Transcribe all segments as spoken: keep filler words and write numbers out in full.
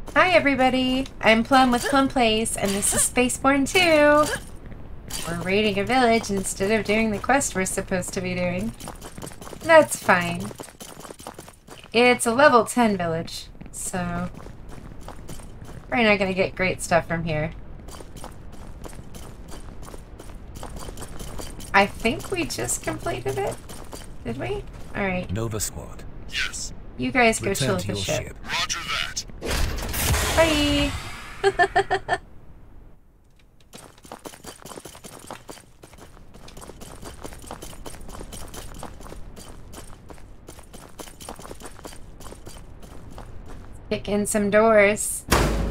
Hi everybody, I'm Plum with Plum Place, and this is SpaceBourne two. We're raiding a village instead of doing the quest we're supposed to be doing. That's fine. It's a level ten village, so we're not gonna get great stuff from here. I think we just completed it. Did we? Alright. Nova Squad. Yes. You guys go Return chill to with the your ship. ship. Roger that. Bye! Kick in some doors.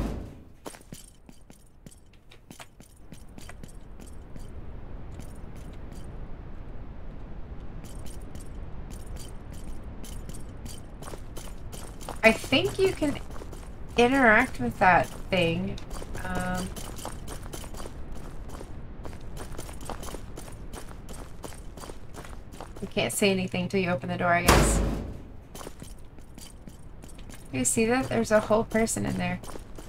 I think you can interact with that thing. Um, you can't say anything till you open the door, I guess. You see that? There's a whole person in there.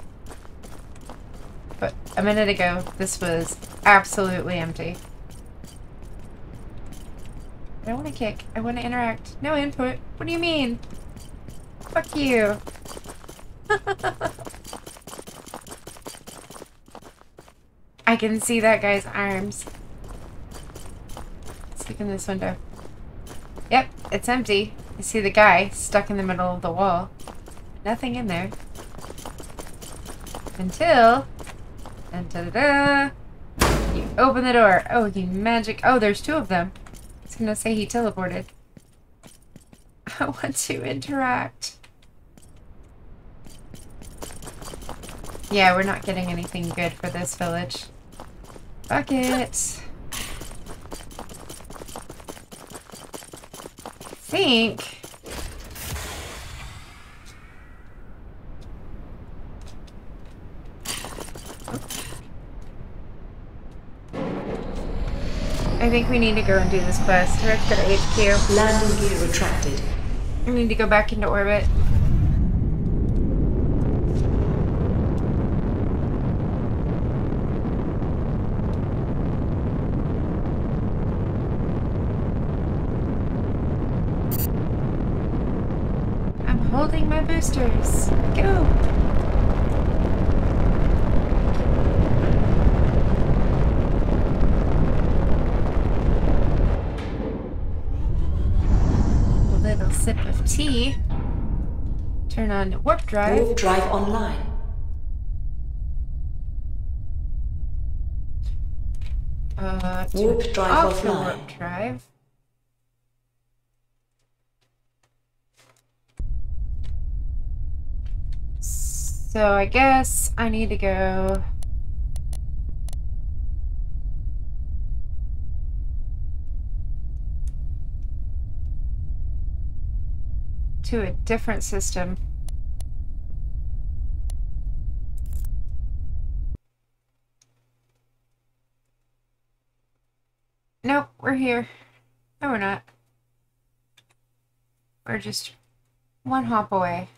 But a minute ago, this was absolutely empty. I don't want to kick. I want to interact. No input. What do you mean? Fuck you. I can see that guy's arms. Let's look in this window. Yep, it's empty. You see the guy stuck in the middle of the wall. Nothing in there. Until... And ta-da-da! You open the door. Oh, you magic... Oh, there's two of them. I was gonna say he teleported. I want to interact. Yeah, we're not getting anything good for this village. Fuck it. I think... I think we need to go and do this quest. Let's go to H Q. Landing gear retracted. We need to go back into orbit. I'm holding my boosters. Go! Sip of tea. Turn on warp drive. Warp drive online. Uh, Warp drive off the offline. warp drive. So I guess I need to go. To a different system. Nope, we're here. No, we're not. We're just one hop away.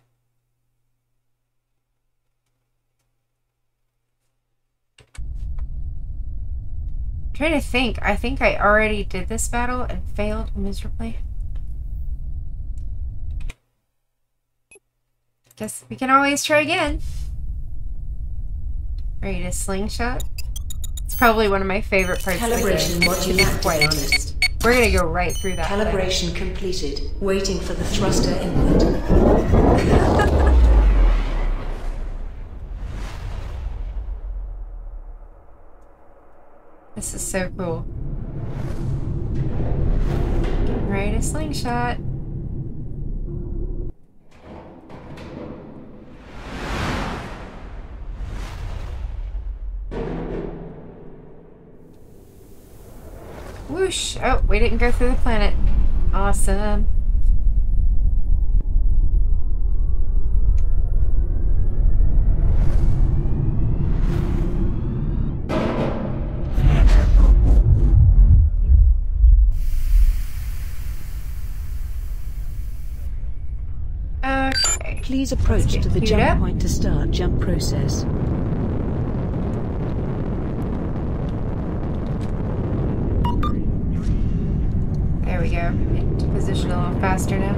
I'm trying to think. I think I already did this battle and failed miserably. Guess we can always try again. Ready to slingshot? It's probably one of my favorite parts of the game. Calibration module To be quite activated. honest. We're gonna go right through that thing. Calibration completed. Waiting for the thruster input. This is so cool. Getting ready to slingshot. Whoosh! Oh, we didn't go through the planet. Awesome. Please approach to the jump up. point to start jump process. There we go. Into position a little faster now.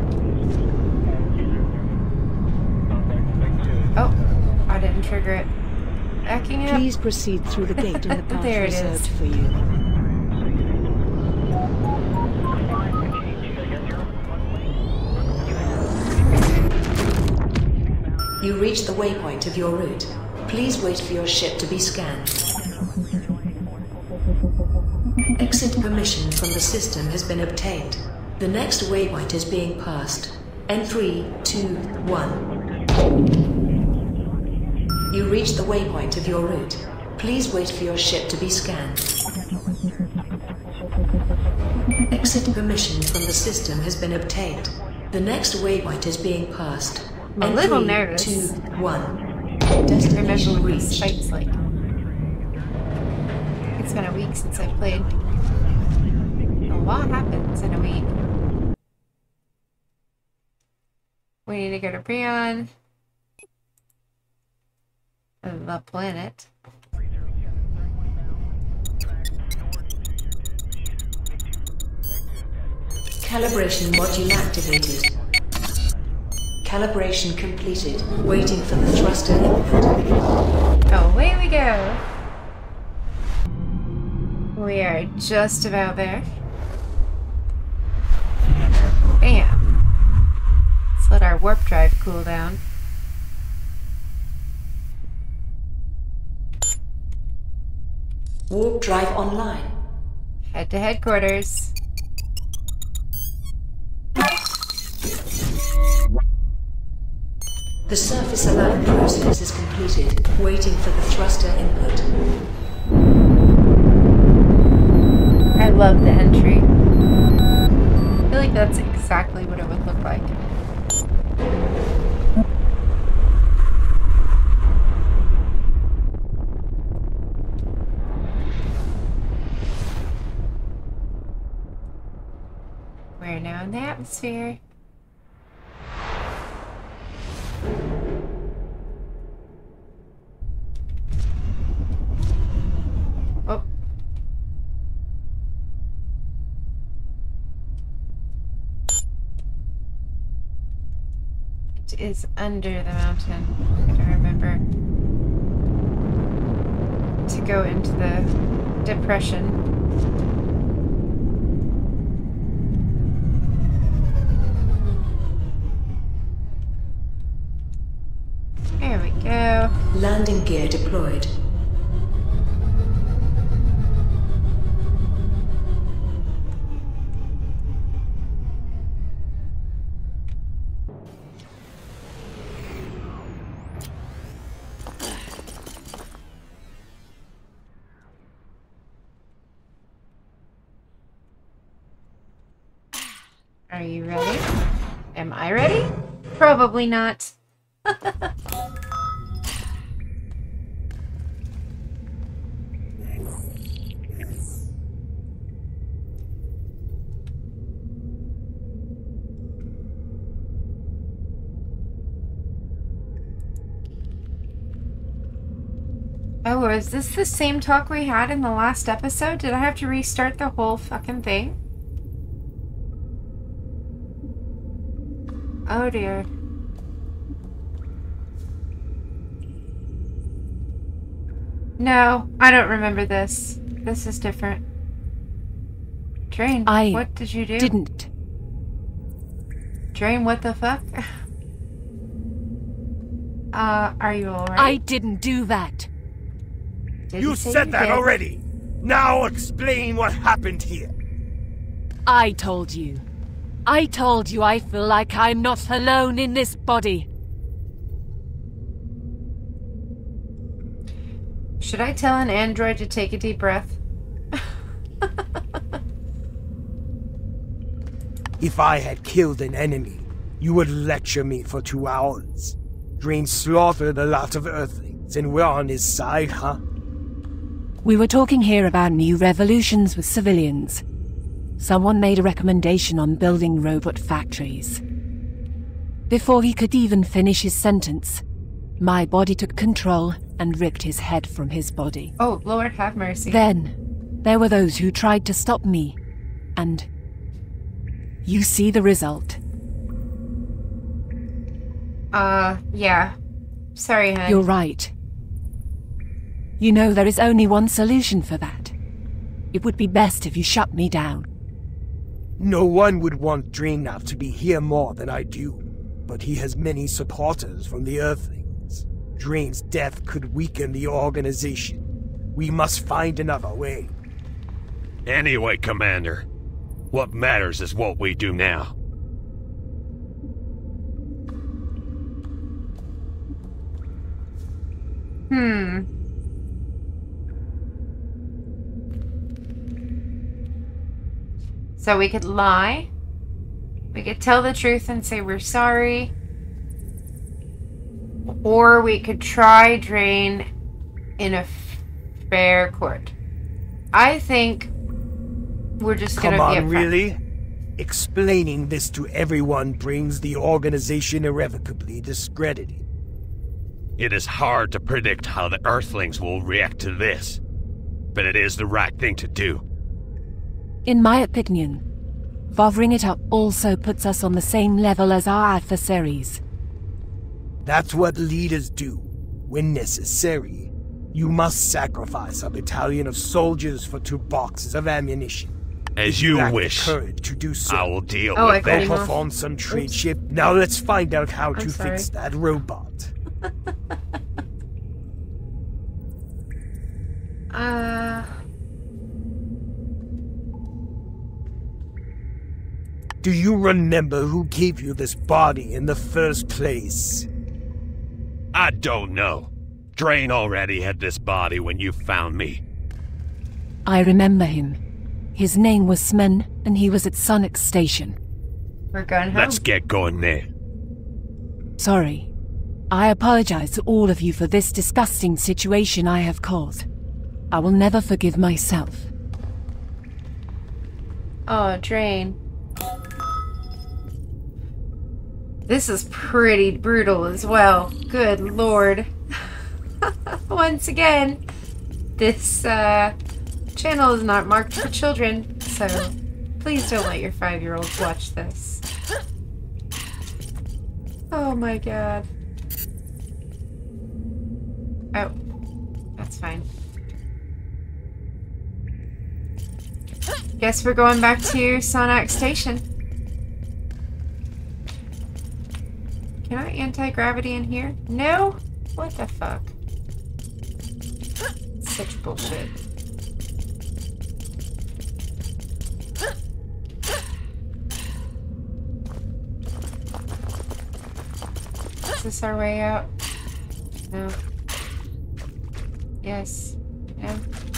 Oh, I didn't trigger it. Backing up. Please proceed through the gate in the path There it reserved is. for you. You reach the waypoint of your route. Please wait for your ship to be scanned. Exit permission from the system has been obtained. The next waypoint is being passed. In three, two, one. You reach the waypoint of your route. Please wait for your ship to be scanned. Exit permission from the system has been obtained. The next waypoint is being passed. I'm a In little three, nervous. two, one. Remember Destination what this reached. fight's like. It's been a week since I played. A lot happens in a week. We need to go to Breon. The planet. Calibration module activated. Calibration completed. Waiting for the thruster input. Away we go. We are just about there. Bam. Let's let our warp drive cool down. Warp drive online. Head to headquarters. The surface align process is completed. Waiting for the thruster input. I love the entry. I feel like that's exactly what it would look like. We're now in the atmosphere. Oh. It is under the mountain. I gotta remember to go into the depression. There we go. Landing gear deployed. Are you ready? Am I ready? Probably not. Oh, is this the same talk we had in the last episode? Did I have to restart the whole fucking thing? Oh dear. No, I don't remember this. This is different. Drane, I what did you do? Didn't. Drane, what the fuck? uh, are you alright? I didn't do that. Did You say said you that did? already! Now explain what happened here! I told you. I told you I feel like I'm not alone in this body. Should I tell an android to take a deep breath? If I had killed an enemy, you would lecture me for two hours. Drane slaughtered a lot of Earthlings, and we're on his side, huh? We were talking here about new revolutions with civilians. Someone made a recommendation on building robot factories. Before he could even finish his sentence, my body took control and ripped his head from his body. Oh, Lord have mercy. Then, there were those who tried to stop me, and you see the result. Uh, yeah. Sorry, hun. You're right. You know there is only one solution for that. It would be best if you shut me down. No one would want Drane now to be here more than I do, but he has many supporters from the Earthlings. Drane's death could weaken the organization. We must find another way. Anyway, Commander, what matters is what we do now. Hmm. So we could lie. We could tell the truth and say we're sorry. Or we could try Drane in a fair court. I think we're just Come gonna be on, upfront. really? Explaining this to everyone brings the organization irrevocably discredited. It is hard to predict how the Earthlings will react to this, but it is the right thing to do. In my opinion, bothering it up also puts us on the same level as our adversaries. That's what leaders do. When necessary, you must sacrifice a battalion of soldiers for two boxes of ammunition. As If you lack the wish, courage to do so. I will deal Oh, I with cut Go him that. off. perform some tradeship. Now let's find out how I'm to sorry. fix that robot. Uh... Do you remember who gave you this body in the first place? I don't know. Drane already had this body when you found me. I remember him. His name was Smen, and he was at Sonic Station. We're going home. Let's get going there. Sorry. I apologize to all of you for this disgusting situation I have caused. I will never forgive myself. Oh, Drane. This is pretty brutal as well. Good lord. Once again, this uh, channel is not marked for children, so please don't let your five-year-olds watch this. Oh my god. Oh, that's fine. Guess we're going back to Sonic Station. Can I anti-gravity in here? No? What the fuck? Such bullshit. Is this our way out? No. Yes. No.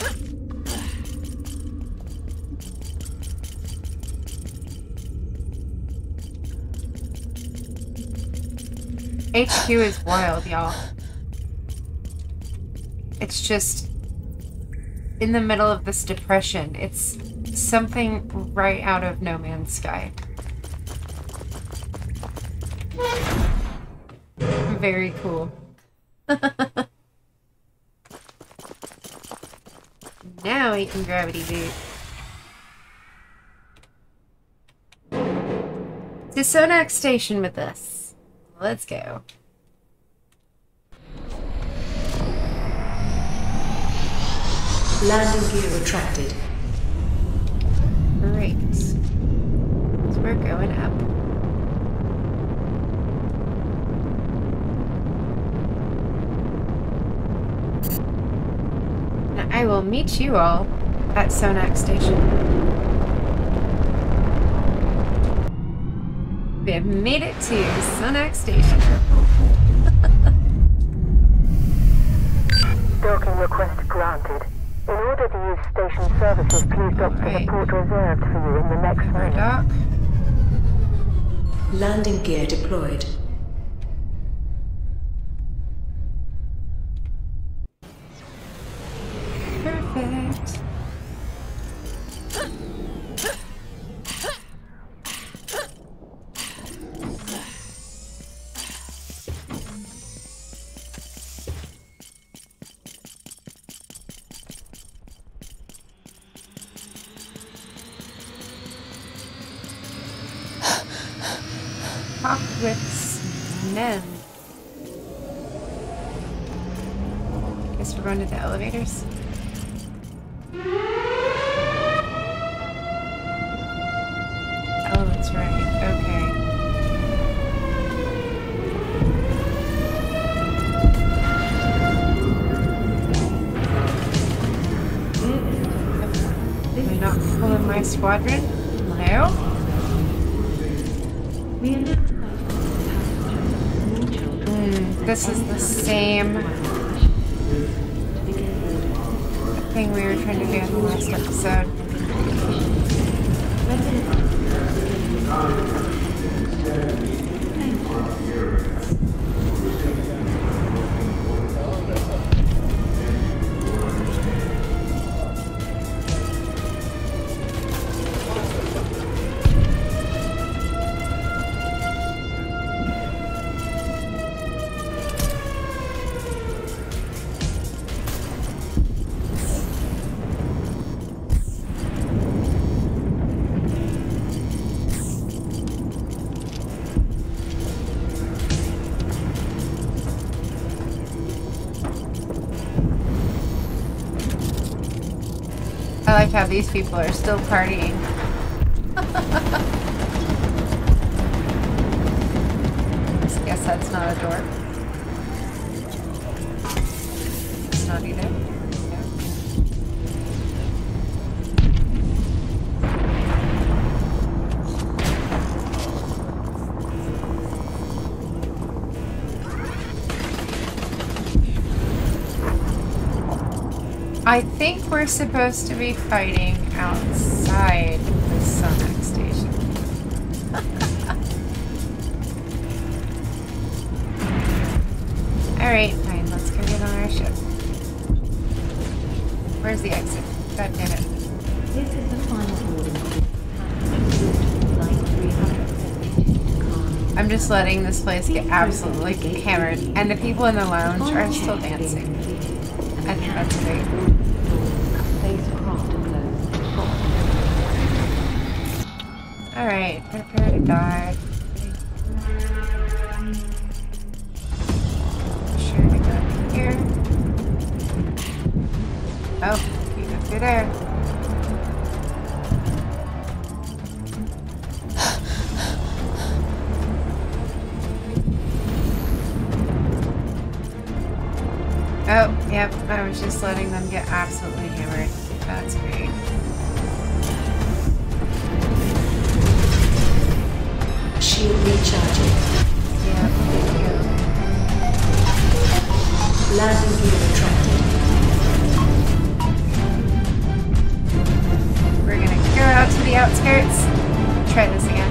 H Q is wild, y'all. It's just in the middle of this depression. It's something right out of No Man's Sky. Very cool. Now he can gravity boot. To Sonax Station with us. Let's go. Landing gear retracted. Great. So we're going up. Now I will meet you all at Sonax Station. We have made it to Sonax Station. Docking request granted. In order to use station services, please dock to Right. the port reserved for you in the next Our minute. dock. Landing gear deployed. Perfect. talk with men. Guess we're going to the elevators. Oh, that's right. Okay. Am I not pulling my squadron? No? Mm, this is the same thing we were trying to do in the last episode. I like how these people are still partying. I guess that's not a door. It's not either. I think we're supposed to be fighting outside the Summit station. Alright, fine, let's go get on our ship. Where's the exit? God damn it. This is the final warning. Flight three seventy-two to Carnage. I'm just letting this place get absolutely hammered, and the people in the lounge are still dancing. I think that's great. Alright, prepare to die. Sure to go here. Oh, you go through there. Oh, yep, I was just letting them get absolutely hammered. That's great. Shield recharging. Yeah, there you go. Landing gear retracted. We're gonna go out to the outskirts. Try this again.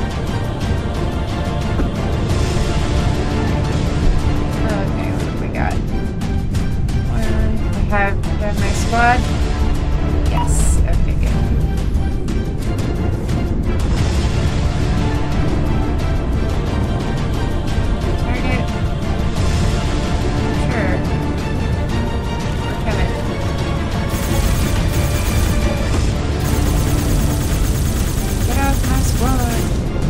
Okay, what have we got? One, I have, I have my squad. Yes, okay, good. Target. Sure. We're coming. Get out my squad.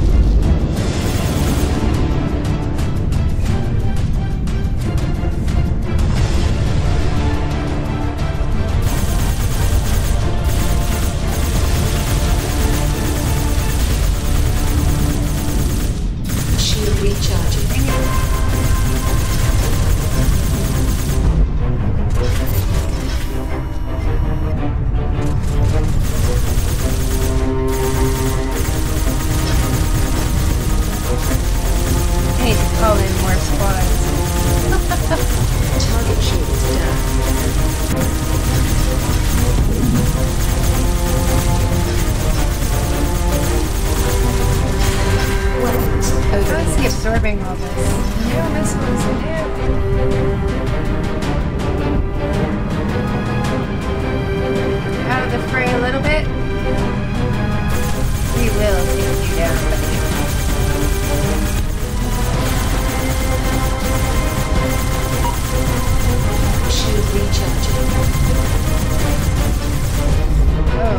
Shield recharging. I need to call in more squads. Target shields down. Weapons How is he overload. absorbing all this? No missiles, no. Out of the fray a little bit. We will take you down, buddy. Shield recharging. Oh.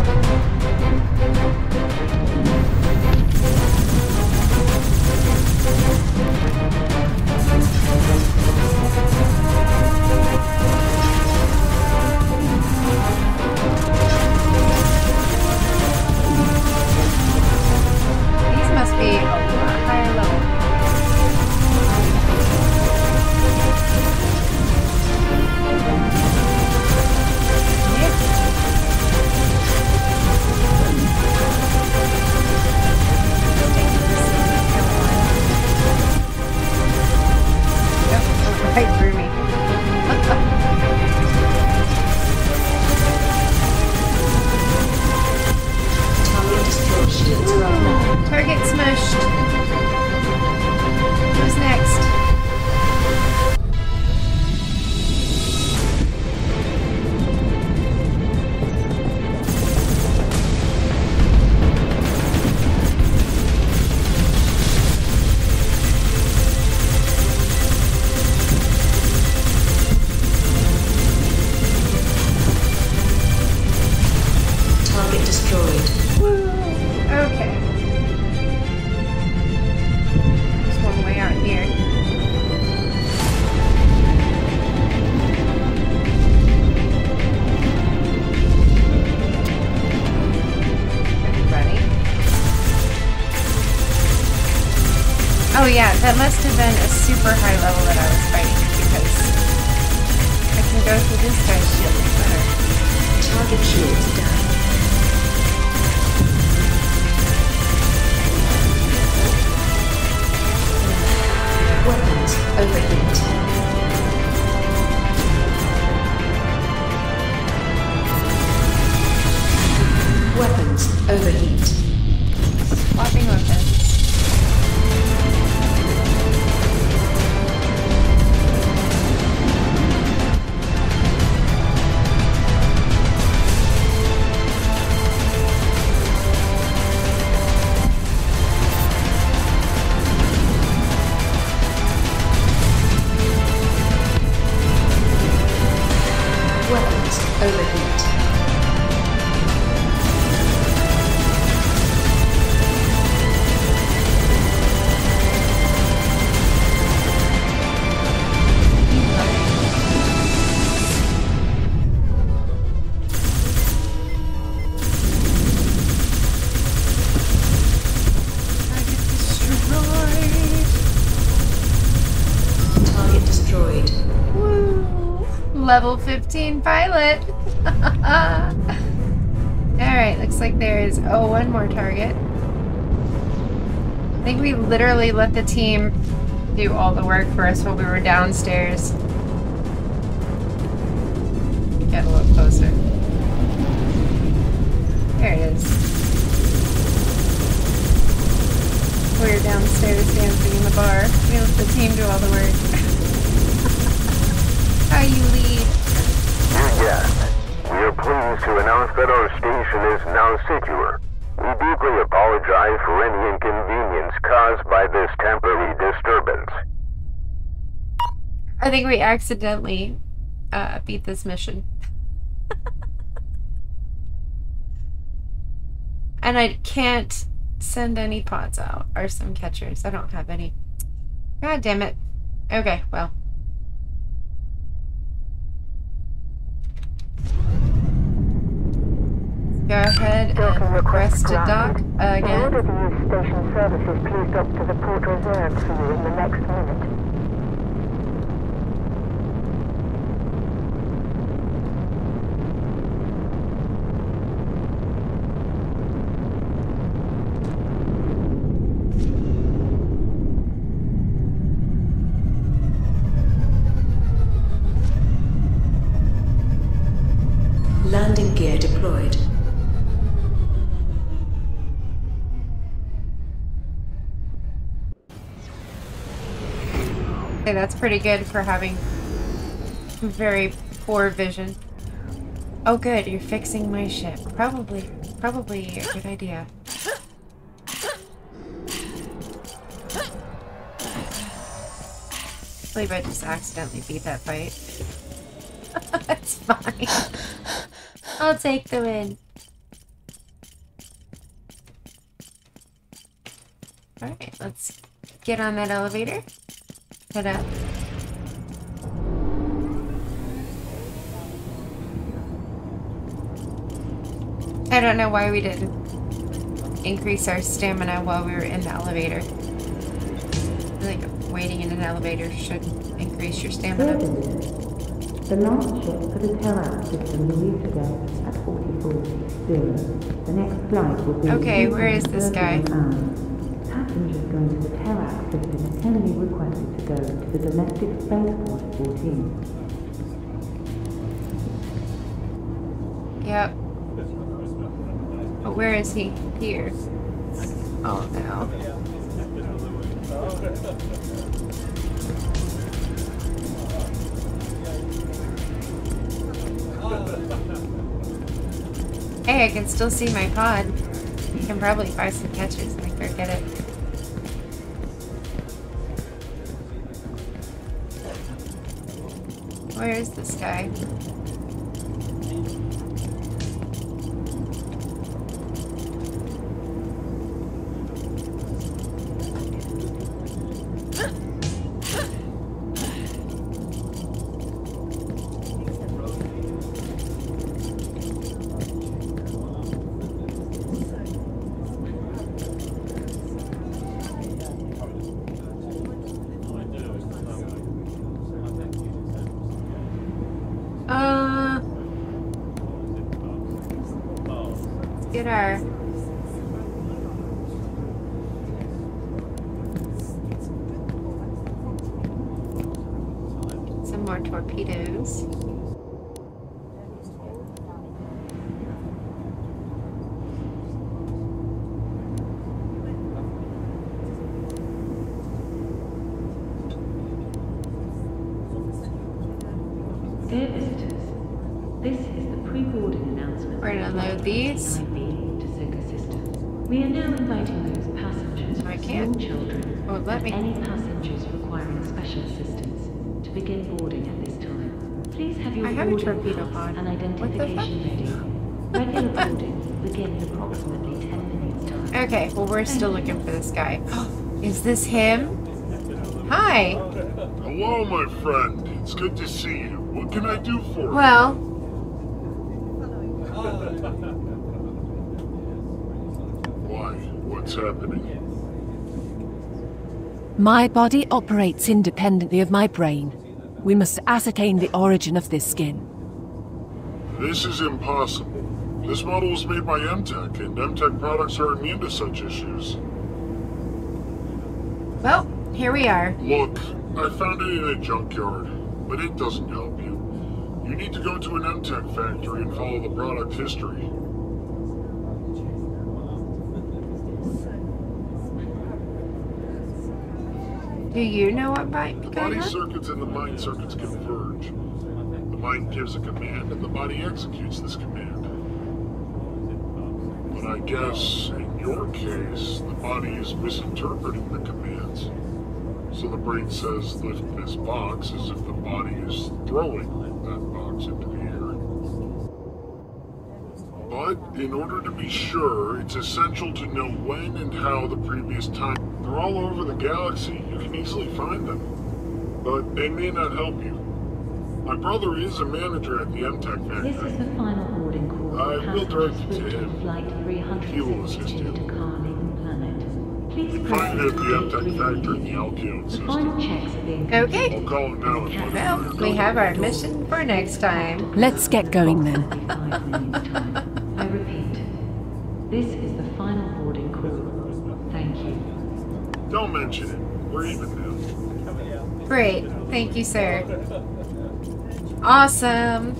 than a super high level that I was fighting because I can go through this guy's shield better. Target shields down. Weapons overheat. Weapons overheat. Swapping weapons. Weapons overheat. Target destroyed. Woo! Level fifteen pilot. Alright, looks like there is, oh, one more target. I think we literally let the team do all the work for us while we were downstairs. Get a little closer. There it is. We were downstairs dancing in the bar. We let the team do all the work. How you lead? Yes. We are pleased to announce that our station is now secure. We deeply apologize for any inconvenience caused by this temporary disturbance. I think we accidentally uh, beat this mission. And I can't send any pods out, or some catchers. I don't have any. God damn it. Okay, well. Go ahead and request to dock In again. order to use station services, please dock to the port reserved for you in the next minute. Landing gear deployed. Okay, that's pretty good for having very poor vision. Oh good, you're fixing my ship. Probably, probably a good idea. I believe I just accidentally beat that fight. That's fine. I'll take the win. Alright, let's get on that elevator. Head up. I don't know why we didn't increase our stamina while we were in the elevator. I feel like waiting in an elevator should increase your stamina. The last ship for the Terra system will leave today at forty-four zero. The next flight will be... Okay, where is this guy? Passengers going to the Terra system are kindly requested to go to the domestic spaceport fourteen. Yep. But where is he? Here. Oh no. Hey, I can still see my pod. You can probably buy some catches and I can get it. Where is this guy? get our... some more torpedoes. Dear visitors, this is the pre-boarding announcement. We're gonna load these. We are now inviting those passengers I with can't. small children Oh, let and me. any passengers requiring special assistance to begin boarding at this time. Please have your I have a boarding torpedo pass pod. and What the fuck? identification ready. Regular boarding will begin in approximately ten minutes time. Okay, well we're still looking for this guy. Is this him? Hi. Hello, my friend. It's good to see you. What can I do for you? Well, Why? What's happening? My body operates independently of my brain. We must ascertain the origin of this skin. This is impossible. This model was made by M TEC, and M TEC products are immune to such issues. well, here we are. Look, I found it in a junkyard, but it doesn't help you. You need to go to an M TEC factory and follow the product history. Do you know what might be The going body on? circuits and the mind circuits converge. The mind gives a command, and the body executes this command. But I guess, in your case, the body is misinterpreting the commands. So the brain says, lift this box, as if the body is throwing that box into the air. But, in order to be sure, it's essential to know when and how the previous time. They're all over the galaxy, you can easily find them. But they may not help you. My brother is a manager at the M TEC This factory. is the final boarding call. I for will direct passengers you to booked on him. Flight three He will assist seventy-two you. to Carnage Planet. Please You press find it at the M TEC three factory in the immediately. Alkyone The system. final checks are being Okay. I'll call him now and let him Well, know. we have our mission for next time. Let's get going then. Five minutes time. I repeat, this is the final boarding call. Thank you. Don't mention it. We're even now. Great. Thank you, sir. Awesome.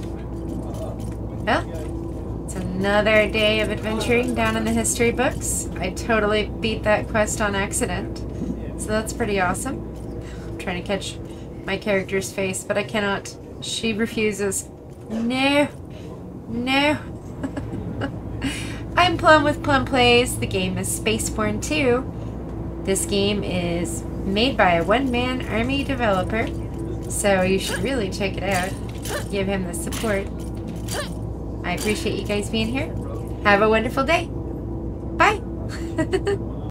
Well, it's another day of adventuring down in the history books. I totally beat that quest on accident. So that's pretty awesome. I'm trying to catch my character's face, but I cannot. She refuses. No. No. I'm Plum with Plum Plays. The game is SpaceBourne two. This game is made by a one-man army developer, so you should really check it out. Give him the support. I appreciate you guys being here. Have a wonderful day. Bye.